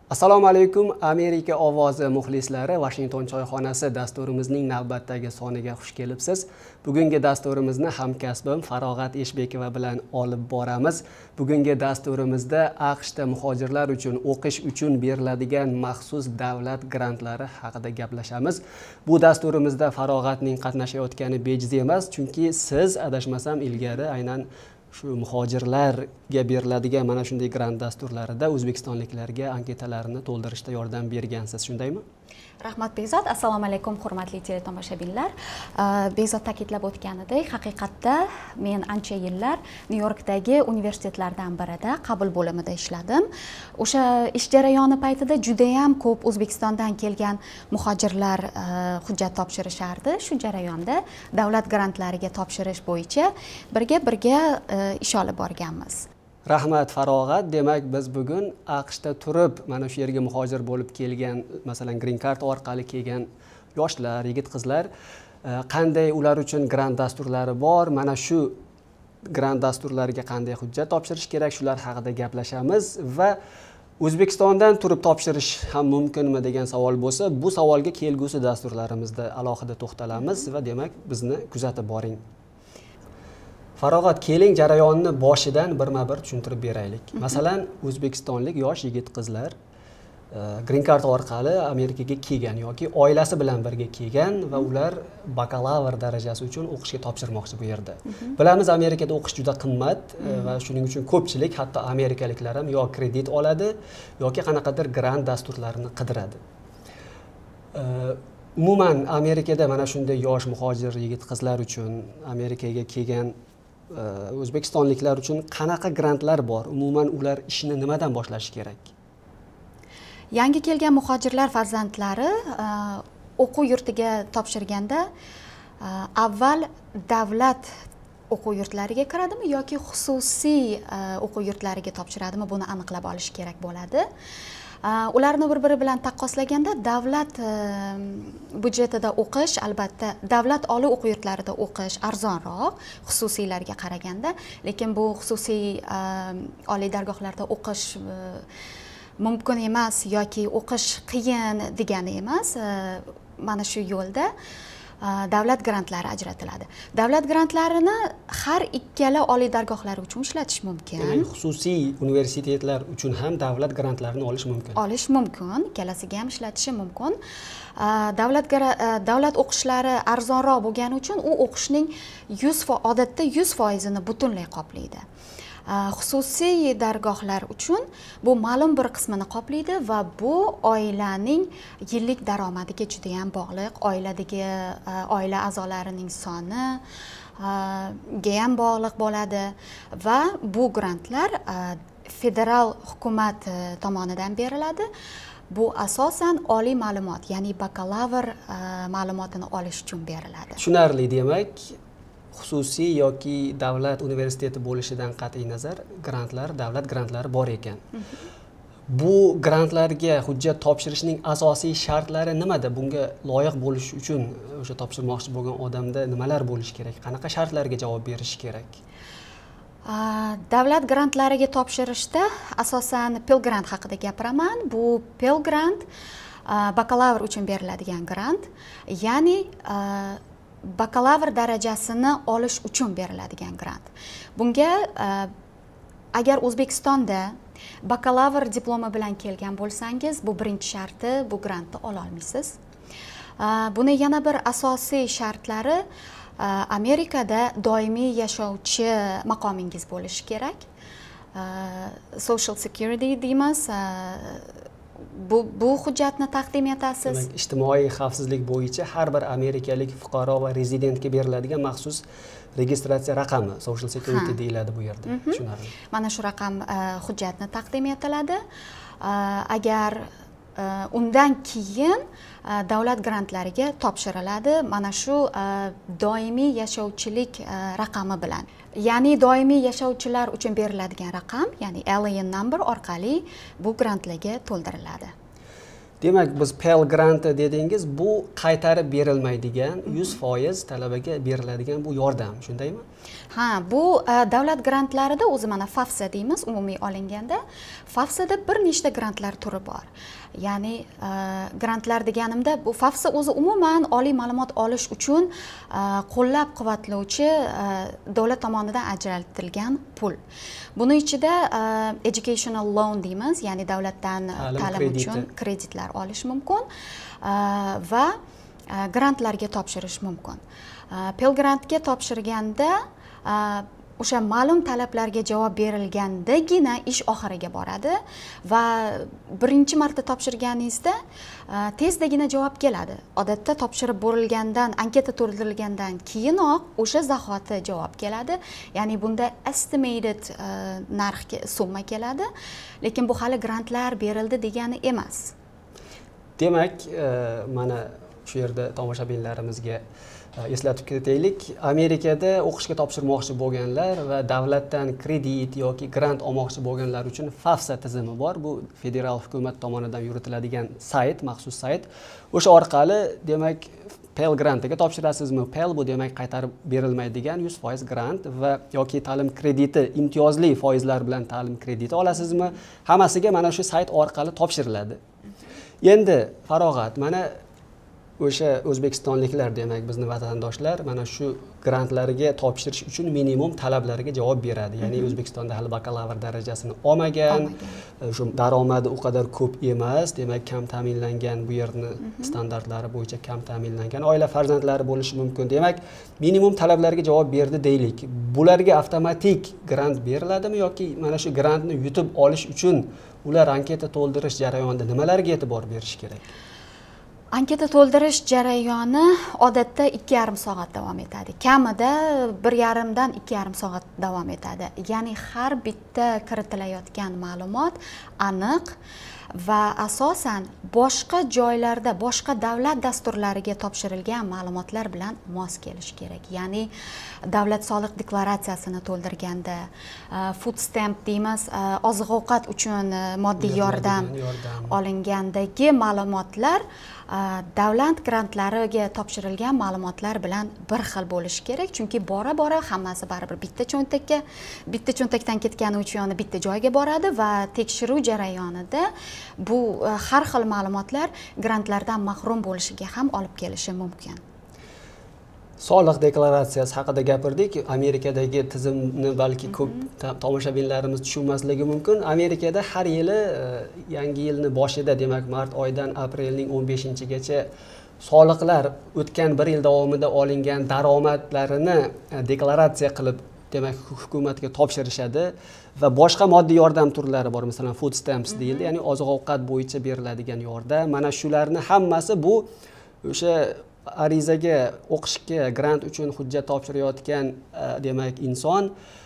Assalomu alaykum, Amerika ovozi muxlislari, Washington choyxonasi dasturimizning navbatdagi soniga xush kelibsiz. Bugungi dasturimizni hamkasbim Farog'at Eshbekova bilan olib boramiz. Bugungi dasturimizda AQShda muhojirlar uchun o'qish uchun beriladigan maxsus davlat grantlari haqida gaplashamiz. Bu dasturimizda Farog'atning qatnashayotgani bejiz emas, chunki siz adashmasam ilgari aynan shu muhojirlarga beriladigan mana shunday grant dasturlarida o'zbekistonliklarga anketalarni to'ldirishda yordam bergansiz, shundaymi? Rahmat Behzod, assalomu alaykum hurmatli teletomoshabinlar. Behzod ta'kidlab o'tganidek, haqiqatda men ancha yillar Nyu-Yorkdagi universitetlardan birida qabul bo'limida ishladim. O'sha ish jarayoni paytida juda ham ko'p O'zbekistondan kelgan muhojirlar hujjat topshirishardi. Shu jarayonda davlat grantlariga topshirish bo'yicha birga ish olib borganmiz. Rahmat Farog'at. Demak, biz bugun AQShda turib mana shu yerga muhojir bo'lib kelgan, masalan, green card orqali kelgan yoshlar, yigit-qizlar qanday ular uchun grant dasturlari bor, mana shu grant dasturlariga qanday hujjat topshirish kerak, shular haqida gaplashamiz va O'zbekistondan turib topshirish ham mumkinmi degan savol bo'lsa, bu savolga kelgusi dasturlarimizda alohida to'xtalamiz va demak, bizni kuzatib boring. Farog'at, keling jarayonni boshidan birma-bir tushuntirib beraylik. Masalan, o'zbekistonlik yosh yigit-qizlar green card orqali Amerikaga kelgan yoki oilasi bilan birga kelgan va ular bakalavr darajasi uchun o'qishga topshirmoqchi bu yerda. Bilamiz, Amerikada o'qish juda qimmat va shuning uchun ko'pchilik, hatto amerikaliklar ham yo kredit oladi yoki qanaqadir grant dasturlarini qidiradi. Umuman Amerikada mana shunday yosh muhojir yigit-qizlar uchun Amerikaga kelgan o'zbekistonliklar uchun qanaqa grantlar bor? Umuman ular ishni nimadan boshlashi kerak? Yangi kelgan muhojirlar farzandlari o'quv yurtiga topshirganda avval davlat o'quv yurtlariga kiradimi yoki xususiy o'quv yurtlariga topshiradimi, buni aniqlab olish kerak bo'ladi. Ularni bir-biri bilan taqqoslaganda davlat budjetida o'qish, albatta davlat oliy o'quv yurtlarida o'qish arzonroq xususiylarga qaraganda, lekin bu xususiy oliy dargohlarda o'qish mumkin emas yoki o'qish qiyin degani emas. Mana shu yo'lda davlat grantlari ajratiladi. Davlat grantlarini har ikkala oliy dargohlar uchun ishlatish mumkin. Xususiy universitetlar uchun ham davlat grantlarini olish mumkin. Olish mumkin, ikkalasiga ham ishlatishi mumkin. Davlat o'qishlari arzonroq bo'lgani uchun u o'qishning odatda 100%ni butunlay qoplaydi. Xususiy dargohlar uchun bu ma'lum bir qismini qoplaydi va bu oilaning yillik daromadiga juda ham bog'liq, oiladagi oila a'zolarining soni ga ham bog'liq bo'ladi va bu grantlar federal hukumat tomonidan beriladi. Bu asosan oliy ma'lumot, ya'ni bakalavr ma'lumotini olish uchun beriladi. Tushunarli, demak, xususiy yoki davlat universiteti bo'lishidan qat'iy nazar davlat grantlari bor ekan. Bu grantlarga hujjat topshirishning asosiy shartlari nimada? Bunga loyiq bo'lish uchun o'sha topshirmoqchi bo'lgan odamda nimalar bo'lishi kerak? Qanaqa shartlarga javob berish kerak? Davlat grantlariga topshirishda asosan Pell Grant haqida gapiraman. Bu Pell Grant bakalavr uchun beriladigan grant, ya'ni bakalavr darajasini olish uchun beriladigan grant. Bunga agar O'zbekistonda bakalavr diplomi bilan kelgan bo'lsangiz, bu birinchi sharti, bu grantni ola olmaysiz. Buni yana bir asosiy shartlari, Amerikada doimiy yashovchi maqomingiz bo'lishi kerak. Social Security deymiz. Bu hujjatni taqdim etasiz. Demak, ijtimoiy xavfsizlik bo'yicha har bir amerikalik fuqaro va rezidentga beriladigan maxsus registratsiya raqami, Social Security deyiladi bu yerda. Tushunarli. Mana shu raqam hujjatni taqdim etiladi. Agar undan keyin davlat grantlariga topshiriladi mana shu doimiy yashovchilik raqami bilan. Ya'ni doimiy yashovchilar uchun beriladigan raqam, ya'ni alien number orqali bu grantlarga to'ldiriladi. Demak, biz Pell granti dedingiz, bu qaytarib berilmaydigan 100% talabaga beriladigan bu yordam, shundaymi? Ha, bu davlat grantlarida o'zi mana FAFSA deymiz, umumiy olinganda. FAFSAda bir nechta grantlar turi bor. Ya'ni grantlar deganimda, bu FAFSA o'zi umuman oliy ma'lumot olish uchun qo'llab-quvvatlovchi davlat tomonidan ajratilgan pul. Buni ichida educational loan deymiz, ya'ni davlatdan ta'lim uchun kreditlar olish mumkin va grantlarga topshirish mumkin. Pell grantga topshirganda o'sha ma'lum talablarga javob berilgandagina ish oxiriga boradi va birinchi marta topshirganingizda tezdagina javob keladi. Odatda topshirib bo'lgandan, anketa to'ldirilgandan keyinoq o'sha zahoti javob keladi. Ya'ni bunda estimated narxga summa keladi, lekin bu hali grantlar berildi degani emas. Demak, mana shu yerda tomoshabinlarimizga eslatib ketaylik. Amerikada o'qishga topshirmoqchi bo'lganlar va davlatdan kredit yoki grant olmoqchi bo'lganlar uchun FAFSA tizimi bor. Bu federal hukumat tomonidan yuritiladigan sayt, maxsus sayt. O'sha orqali demak Pell grantiga topshirasizmi? Pell bu demak qaytarib berilmaydigan 100% grant va yoki ta'lim krediti, imtiyozli foizlar bilan ta'lim krediti olasizmi? Hammasiga mana shu sayt orqali topshiriladi. Endi Farog'at, mana o'sha o'zbekistonliklar, demak bizni vatandoshlar mana shu grantlarga topshirish uchun minimum talablarga javob beradi. Ya'ni O'zbekistonda hali bakalavr darajasini olmagan, shu daromadi u qadar ko'p emas, demak kam ta'minlangan, bu yerni standartlari bo'yicha kam ta'minlangan oila farzandlari bo'lishi mumkin. Demak, minimum talablarga javob berdi deylik. Bularga avtomatik grant beriladimi yoki mana shu grantni yutib olish uchun ular anketa to'ldirish jarayonida nimalarga e'tibor berish kerak? Anketa to'ldirish jarayoni odatda 2,5 soat davom etadi. Kamida 1,5 dan 2,5 soat davom etadi. Ya'ni har bitta kiritilayotgan ma'lumot aniq va asosan boshqa joylarda, boshqa davlat dasturlariga topshirilgan ma'lumotlar bilan mos kelishi kerak. Ya'ni davlat soliq deklaratsiyasini to'ldirganda, food stamp deymiz, oziq-ovqat uchun moddiy yordam olingandagi ma'lumotlar davlat grantlariga topshirilgan ma'lumotlar bilan bir xil bo'lishi kerak, chunki bora-bora hammasi baribir bitta cho'ntakdan ketgani uchun bitta joyga boradi va tekshiruv jarayonida bu har xil ma'lumotlar grantlardan mahrum bo'lishiga ham olib kelishi mumkin. Soliq deklaratsiyasi haqida gapirdik. Amerikadagi tizimni balki ko'p tomoshabinlarimiz tushunmasligi mumkin. Amerikada har yili yangi yilni boshida, demak mart oyidan aprelning 15-gacha soliqlar o'tgan bir yil davomida olingan daromadlarini deklaratsiya qilib, demak hukumatga topshirishadi va boshqa moddiy yordam turlari bor, masalan food stamps deyildi, ya'ni oziq-ovqat bo'yicha beriladigan yordam. Mana shularni hammasi bu o'sha arizaga, o'qishga, grant uchun hujjat topshirayotgan demak inson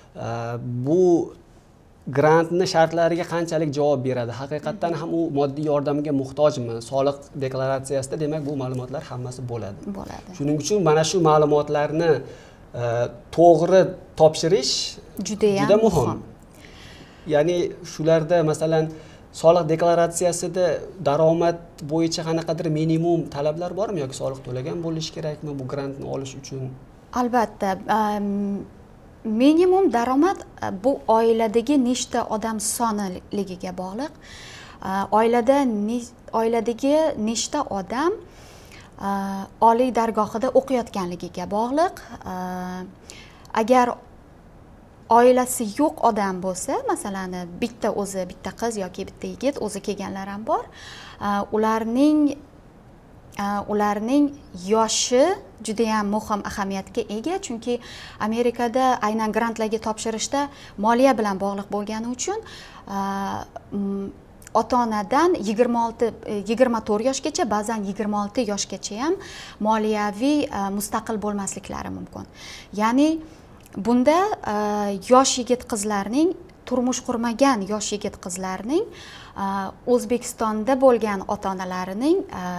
bu grantni shartlariga qanchalik javob beradi, haqiqatdan ham u moddiy yordamga muhtojmi? Soliq deklaratsiyasida demak bu ma'lumotlar hammasi bo'ladi. Shuning uchun mana shu ma'lumotlarni to'g'ri topshirish juda muhim. Ya'ni shularda masalan soliq deklaratsiyasida daromad bo'yicha qanaqadir minimum talablar bormi yoki soliq to'lagan bo'lish kerakmi bu grantni olish uchun? Albatta, minimum daromad bu oiladagi nechta odam soniligiga bog'liq. Oiladagi nechta odam oliy dargohida o'qiyotganligiga bog'liq. Agar oilasi yo'q odam bo'lsa, masalan bitta qiz yoki bitta yigit o'zi kelganlar ham bor. Ularning yoshi juda ham muhim ahamiyatga ega, chunki Amerikada aynan grantlarga topshirishda moliya bilan bog'liq bo'lgani uchun ota-onadan 24 yoshgacha, ba'zan 26 yoshgacha ham moliyaviy mustaqil bo'lmasliklari mumkin. Ya'ni bunda yosh yigit-qizlarning, turmush qurmagan yosh yigit-qizlarning O'zbekistonda bo'lgan ota-onalarining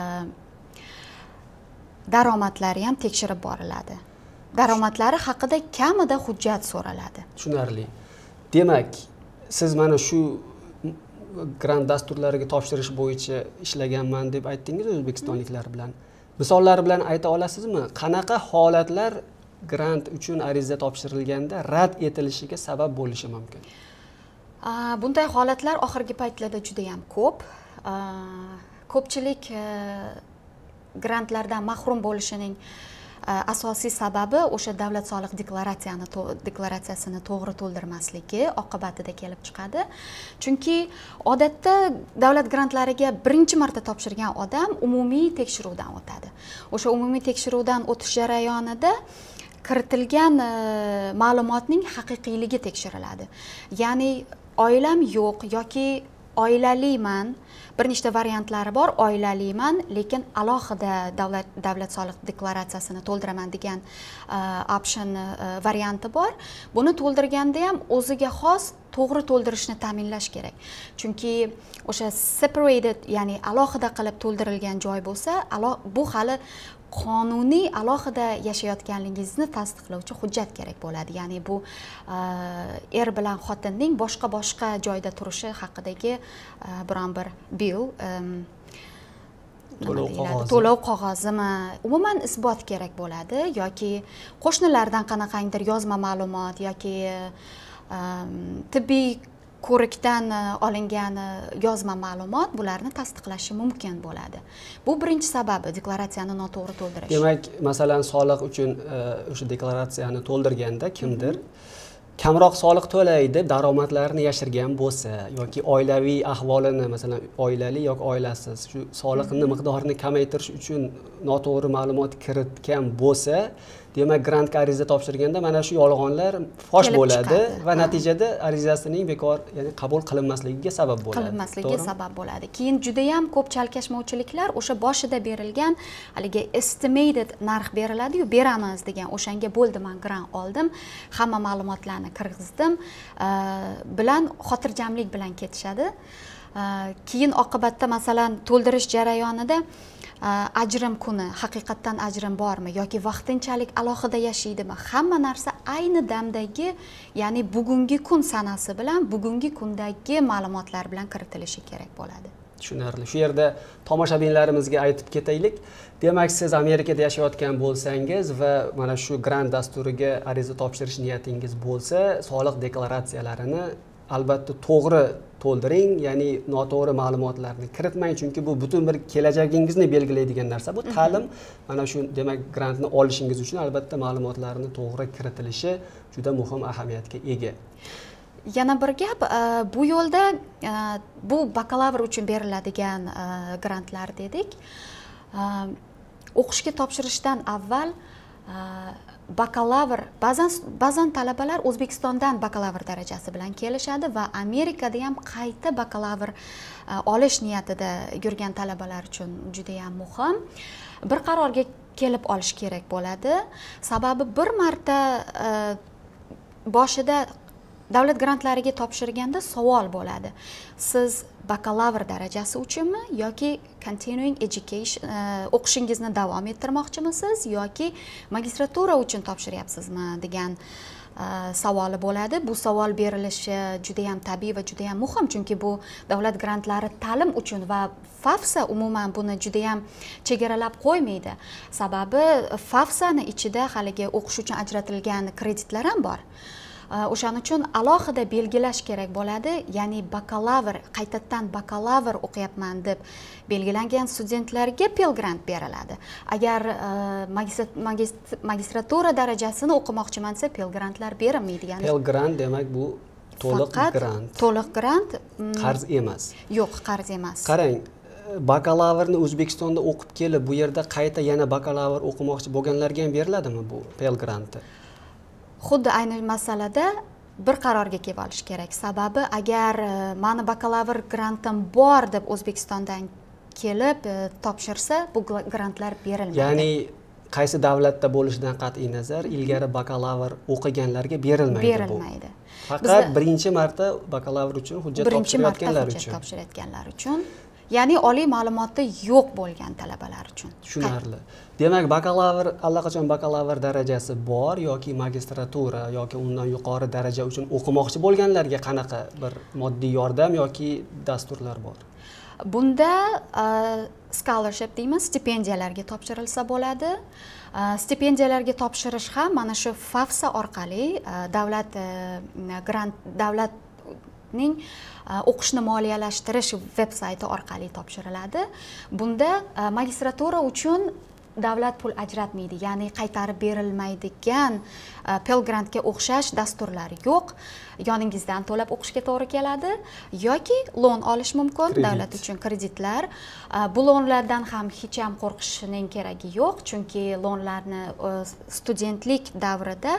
daromadlari ham tekshirib boriladi. Daromadlari haqida kamida hujjat so'raladi. Tushunarli. Demak, siz mana shu grant dasturlariga topshirish bo'yicha ishlaganman deb aytdingiz o'zbekistonliklar bilan. Misollari bilan ayta olasizmi? Qanaqa holatlar grant uchun ariza topshirilganda rad etilishiga sabab bo'lishi mumkin? Bunday holatlar oxirgi paytlarda juda ham ko'p. Ko'pchilik grantlardan mahrum bo'lishining asosiy sababi o'sha davlat soliq deklaratsiyasini to'g'ri to'ldirmasligi oqibatida kelib chiqadi. Chunki odatda davlat grantlariga birinchi marta topshirgan odam umumiy tekshiruvdan o'tadi. O'sha umumiy tekshiruvdan o'tish jarayonida kiritilgan ma'lumotning haqiqiyligi tekshiriladi. Ya'ni oilam yo'q yoki oilaliman, bir nechta variantlari bor. Oilaliman, lekin alohida davlat soliq deklaratsiyasini to'ldiraman degan option varianti bor. Buni to'ldirganda ham o'ziga xos to'g'ri to'ldirishni ta'minlash kerak. Chunki o'sha separated, ya'ni alohida qilib to'ldirilgan joy bo'lsa, bu hali qonuniy alohida yashayotganligingizni tasdiqlovchi hujjat kerak bo'ladi. Ya'ni bu er bilan xotinning boshqa joyda turishi haqidagi biron bir bill, to'lov qog'ozimi, umuman isbot kerak bo'ladi yoki qo'shnilardan qanaqangidir yozma ma'lumot yoki tibbiy ko'rikdan olingan yozma ma'lumot bularni tasdiqlashi mumkin bo'ladi. Bu birinchi sababi deklaratsiyani noto'g'ri to'ldirish. Demak, masalan, soliq uchun o'sha deklaratsiyani to'ldirganda kimdir kamroq soliq to'laydi deb daromadlarini yashirgan bo'lsa yoki oilaviy ahvolini, masalan, oilali yoki oilasiz, shu soliqning miqdorini kamaytirish uchun noto'g'ri ma'lumot kiritgan bo'lsa, demak, grantga ariza topshirganda mana shu yolg'onlar fosh bo'ladi va natijada arizasining bekor, ya'ni qabul qilinmasligiga sabab bo'ladi. Qilinmasligiga sabab bo'ladi. Keyin juda ham ko'p chalkashmovchiliklar o'sha boshida berilgan haligi estimated narx beriladi-yu, beramiz degan o'shanga bo'ldi, men grant oldim, hamma ma'lumotlarni kirgizdim bilan xotirjamlik bilan ketishadi. Keyin oqibatda masalan to'ldirish jarayonida ajrim kuni haqiqatdan ajrim bormi yoki vaqtinchalik alohida yashaydimi, hamma narsa ayni damdagi, ya'ni bugungi kun sanasi bilan bugungi kundagi ma'lumotlar bilan kiritilishi kerak bo'ladi. Tushunarli. Shu yerda tomoshabinlarimizga aytib ketaylik. Demak, siz Amerikada yashayotgan bo'lsangiz va mana shu grant dasturiga ariza topshirish niyatingiz bo'lsa, soliq deklaratsiyalarini albatta to'g'ri to'ldiring, ya'ni noto'g'ri ma'lumotlarni kiritmang, chunki bu butun bir kelajagingizni belgilaydigan narsa. Bu ta'lim, mana shu demak grantni olishingiz uchun albatta ma'lumotlarni to'g'ri kiritilishi juda muhim ahamiyatga ega. Yana bir gap, bu yo'lda bu bakalavr uchun beriladigan grantlar dedik. O'qishga topshirishdan avval bakalavr, ba'zan talabalar O'zbekistondan bakalavr darajasi bilan kelishadi va Amerikada ham qayta bakalavr olish niyatida yurgan talabalar uchun juda ham muhim. Bir qarorga kelib olish kerak bo'ladi. Sababi bir marta boshida davlat grantlariga topshirganda savol bo'ladi. Siz bakalavr darajasi uchunmi yoki continuing education o'qishingizni davom ettirmoqchimisiz yoki magistratura uchun topshiryapsizmi degan savoli bo'ladi. Bu savol berilishi juda ham tabiiy va juda ham muhim, chunki bu davlat grantlari ta'lim uchun va FAFSA umuman buni juda ham chegaralab qo'ymaydi. Sababi FAFSAning ichida haligi o'qish uchun ajratilgan kreditlar ham bor. O'shaning uchun alohida belgilash kerak bo'ladi, ya'ni bakalavr, qaytadan bakalavr o'qiyapman deb belgilangan studentlarga Pell Grant beriladi. Agar magistratura darajasini o'qimoqchiman desa, Pell Grantlar berilmaydi. Ya'ni Pell Grant demak bu to'liq grant. To'liq grant, qarz emas. Yo'q, qarz emas. Qarang, bakalavrni O'zbekistonda o'qib kelib, bu yerda qayta yana bakalavr o'qimoqchi bo'lganlarga ham beriladimi bu Pell Grant'i? Xuddi ayni masalada bir qarorga kelib olish kerak. Sababi agar meni bakalavr grantim bor deb O'zbekistondan kelib topshirsa, bu grantlar berilmaydi. Ya'ni qaysi davlatda bo'lishidan qat'iy nazar ilgari bakalavr o'qiganlarga berilmaydi. Berilmaydi. Faqat birinchi marta bakalavr uchun hujjat topshirayotganlar uchun. Topshirayotganlar uchun. ya'ni oliy ma'lumoti yo'q bo'lgan talabalar uchun. Tushunarli. Demak, bakalavr allaqachon bakalavr darajasi bor yoki magistratura yoki undan yuqori daraja uchun o'qimoqchi bo'lganlarga qanaqa bir moddiy yordam yoki dasturlar bor? Bunda scholarship deymiz, stipendiyalarga topshirilsa bo'ladi. Stipendiyalarga topshirish ham mana shu FAFSA orqali davlatning o'qishni moliyalashtirish veb-sayti orqali topshiriladi. Bunda magistratura uchun davlat pul ajratmaydi, ya'ni qaytarib berilmaydigan Pell Grantga o'xshash dasturlar yo'q. Yoningizdan to'lab o'qishga to'g'ri keladi yoki loan olish mumkin, davlat uchun kreditlar. Bu loanlardan ham hech ham qo'rqishning keragi yo'q, chunki loanlarni studentlik davrida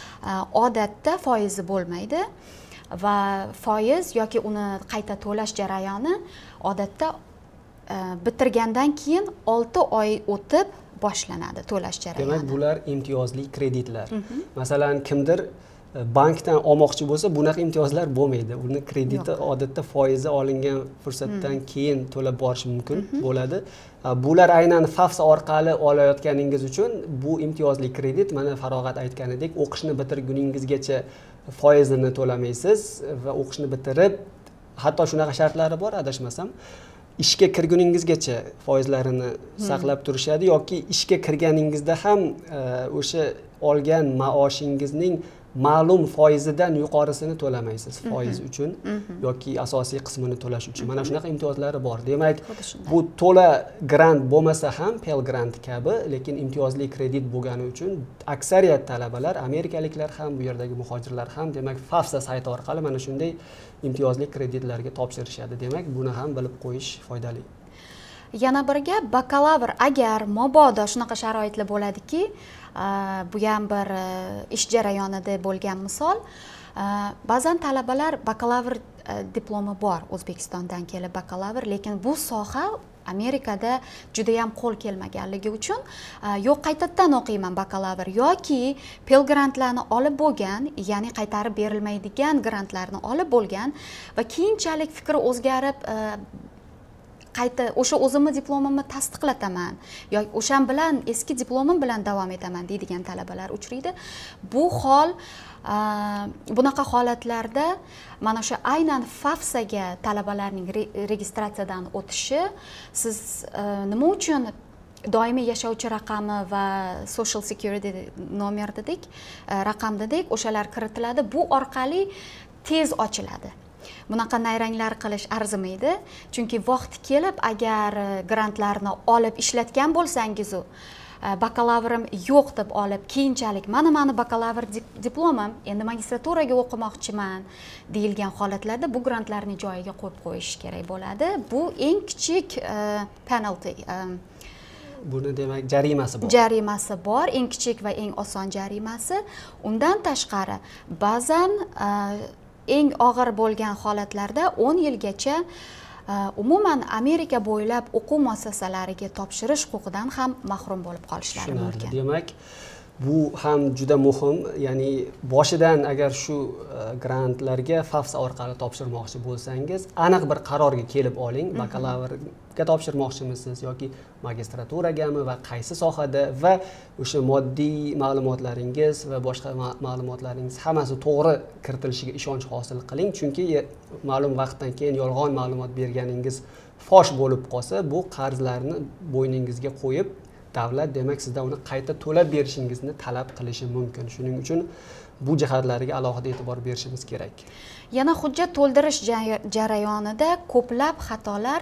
odatda foizi bo'lmaydi va foiz yoki uni qayta to'lash jarayoni odatda bitirgandan keyin 6 oy o'tib boshlanadi to'lash jarayoni. Demak, bular imtiyozli kreditlar. Masalan, kimdir bankdan olmoqchi bo'lsa, bunaqa imtiyozlar bo'lmaydi. Uni krediti odatda foizi olingan fursatdan keyin to'lab borish mumkin bo'ladi. Bular aynan FAFSA orqali olayotganingiz uchun bu imtiyozli kredit, mana Farog'at aytganidek, o'qishni bitirguningizgacha foizini to'lamaysiz va o'qishni bitirib, hatto shunaqa shartlari bor, adashmasam, ishga kirguningizgacha foizlarini saqlab turishadi yoki ishga kirganingizda ham o'sha olgan maoshingizning ma'lum foizidan yuqorisini to'lamaysiz foiz uchun yoki asosiy qismini to'lash uchun. Mana shunaqa imtiyozlari bor. Demak, bu to'la grant bo'lmasa ham Pell Grant kabi, lekin imtiyozli kredit bo'lgani uchun aksariyat talabalar, amerikaliklar ham, bu yerdagi muhojirlar ham, demak, FAFSA sayti orqali mana shunday imtiyozli kreditlarga topshirishadi. Demak, buni ham bilib qo'yish foydali. Yana bir gap, bakalavr agar mabodo shunaqa sharoitlar bo'ladiki, bu ham bir ish jarayonida bo'lgan misol, ba'zan talabalar bakalavr diplomi bor, O'zbekistondan kelib bakalavr, lekin bu soha Amerikada juda ham qo'l kelmaganligi uchun yo'q, qaytadan o'qiyman bakalavr yoki Pell Grantlarni olib bo'lgan, ya'ni qaytarib berilmaydigan grantlarni olib bo'lgan va keyinchalik fikri o'zgarib qayta o'sha o'zimni diplomimni tasdiqlataman yoki o'shan bilan eski diplomim bilan davom etaman deydigan talabalar uchraydi. Bu hol bunaqa holatlarda mana shu aynan FAFSAga talabalarning registratsiyadan o'tishi, siz nima uchun doimiy yashovchi raqami va social security nomer dedik, raqam dedik, o'shalar kiritiladi. Bu orqali tez ochiladi. Bunaqa nayranglar qilish arzimaydi, chunki vaqti kelib agar grantlarni olib ishlatgan bo'lsangiz, bakalavrim yo'q deb olib, keyinchalik mana bakalavr diplomim, endi magistraturaga o'qimoqchiman deyilgan holatlarda bu grantlarni joyiga qo'yib qo'yish kerak bo'ladi. Bu eng kichik penalty. Buni demak jarimasi bor. Jarimasi bor, eng kichik va eng oson jarimasi. Undan tashqari, ba'zan eng og'ir bo'lgan holatlarda 10 yilgacha umuman Amerika bo'ylab o'quv muassasalariga topshirish huquqidan ham mahrum bo'lib qolishlari mumkin. Demak, bu ham juda muhim, ya'ni boshidan agar shu grantlarga FAFSA orqali topshirmoqchi bo'lsangiz, aniq bir qarorga kelib oling, bakalavrga topshirmoqchimisiz yoki magistraturagami va qaysi sohada, va o'sha moddiy ma'lumotlaringiz va boshqa ma'lumotlaringiz hammasi to'g'ri kiritilishiga ishonch hosil qiling, chunki ma'lum vaqtdan keyin yolg'on ma'lumot berganingiz fosh bo'lib qolsa, bu qarzlarni bo'yningizga qo'yib, davlat demak sizdan uni qayta to'lab berishingizni talab qilishi mumkin. Shuning uchun bu jihatlariga alohida e'tibor berishimiz kerak. Yana hujjat to'ldirish jarayonida ko'plab xatolar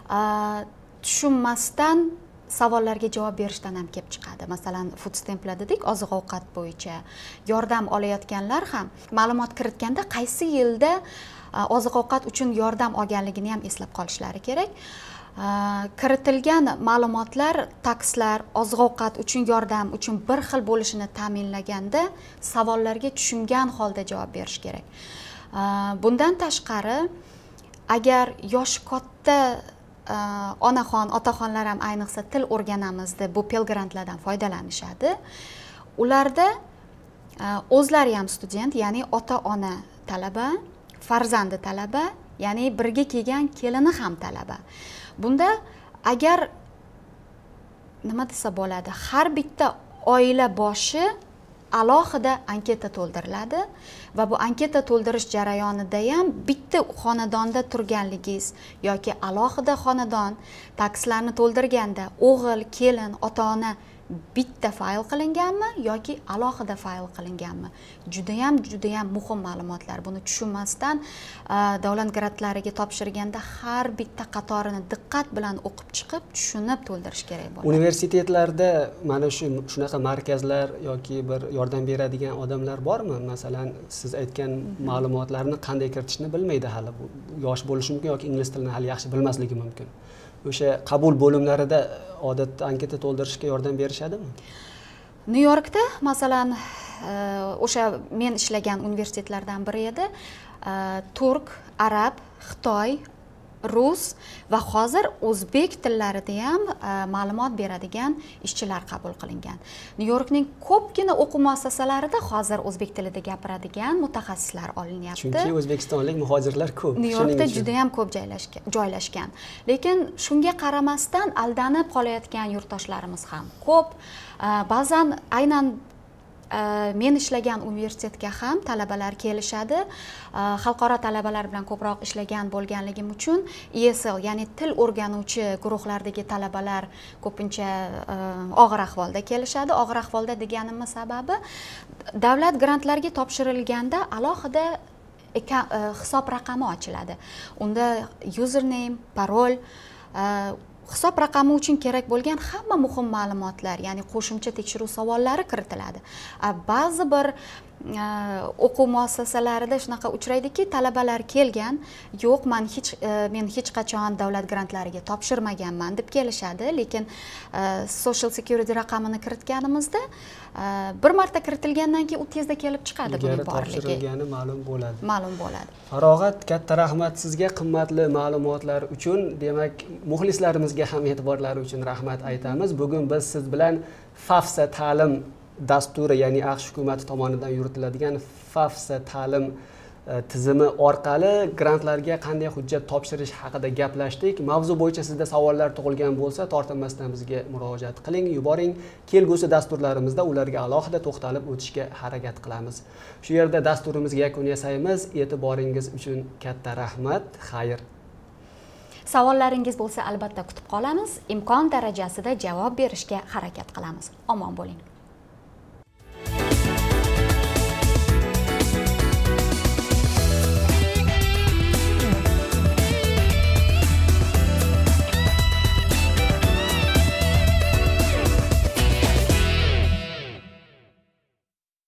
tushunmasdan savollarga javob berishdan ham kelib chiqadi. Masalan, food stamplar dedik, oziq-ovqat bo'yicha yordam olayotganlar ham ma'lumot kiritganda qaysi yilda oziq-ovqat uchun yordam olganligini ham eslab qolishlari kerak. Kiritilgan ma'lumotlar, takslar, oziq-ovqat uchun yordam uchun bir xil bo'lishini ta'minlaganda savollarga tushungan holda javob berish kerak. Bundan tashqari, agar yoshi katta onaxon, otaxonlar ham ayniqsa til o'rganamiz deb bu Pell Grantlardan foydalanishadi. Ularda o'zlari ham student, ya'ni ota-ona talaba, farzandi talaba, ya'ni birga kelgan kelini ham talaba. Bunda agar nima desa bo'ladi, har bitta oila boshi alohida anketa to'ldiriladi va bu anketa to'ldirish jarayonida ham bitta xonadonda turganligingiz yoki alohida xonadon takslarni to'ldirganda o'g'il, kelin, ota-ona bitta fayl qilinganmi yoki alohida fayl qilinganmi? Judayam muhim ma'lumotlar. Buni tushunmasdan davlat grantlariga topshirganda har bitta qatorini diqqat bilan o'qib chiqib, tushunib to'ldirish kerak bo'ladi. Universitetlarda mana shunaqa markazlar yoki bir yordam beradigan odamlar bormi? Masalan, siz aytgan ma'lumotlarni qanday kiritishni bilmaydi hali. Yosh bo'lishi mumkin yoki ingliz tilini hali yaxshi bilmasligi mumkin. O'sha qabul bo'limlarida odatda anketa to'ldirishga yordam berishadimi? Nyu-Yorkda masalan o'sha men ishlagan universitetlardan biri edi. Turk, arab, xitoy, rus va hozir o'zbek tillarida ham ma'lumot beradigan ishchilar qabul qilingan. Nyu-Yorkning ko'pgina o'quv muassasalarida hozir o'zbek tilida gapiradigan mutaxassislar olinyapti. Chunki o'zbekistonlik muhojirlar ko'p. Nyu-Yorkda juda ham ko'p joylashgan. Lekin shunga qaramasdan aldanib qolayotgan yurtdoshlarimiz ham ko'p. Ba'zan aynan men ishlagan universitetga ham talabalar kelishadi. Xalqaro talabalar bilan ko'proq ishlagan bo'lganligim uchun ESL, ya'ni til o'rganuvchi guruhlardagi talabalar ko'pincha og'ir ahvolda kelishadi. Og'ir ahvolda deganimning sababi davlat grantlariga topshirilganda alohida hisob raqami ochiladi. Unda username, parol, hisob raqami uchun kerak bo'lgan hamma muhim ma'lumotlar, ya'ni qo'shimcha tekshiruv savollari kiritiladi. Ba'zi bir o'quv muassasalarida shunaqa uchraydiki, talabalar kelgan, yo'q, men hech qachon davlat grantlariga topshirmaganman deb kelishadi, lekin Social Security raqamini kiritganimizda bir marta kiritilgandan keyin u tezda kelib chiqadi buning borligi. Topshirilgani ma'lum bo'ladi. Ma'lum bo'ladi. Farog'at, katta rahmat sizga qimmatli ma'lumotlar uchun. Demak, muxlislarimizga ham e'tiborlari uchun rahmat aytamiz. Bugun biz siz bilan FAFSA ta'lim dasturi, ya'ni AQSh hukumati tomonidan yuritiladigan FAFSA ta'lim tizimi orqali grantlarga qanday hujjat topshirish haqida gaplashdik. Mavzu bo'yicha sizda savollar tug'ilgan bo'lsa, tortinmasdan bizga murojaat qiling, yuboring. Kelgusi dasturlarimizda ularga alohida to'xtalib o'tishga harakat qilamiz. Shu yerda dasturimizga yakun yasaymiz. E'tiboringiz uchun katta rahmat. Xayr. Savollaringiz bo'lsa, albatta kutib qolamiz. Imkon darajasida javob berishga harakat qilamiz. Omon bo'ling.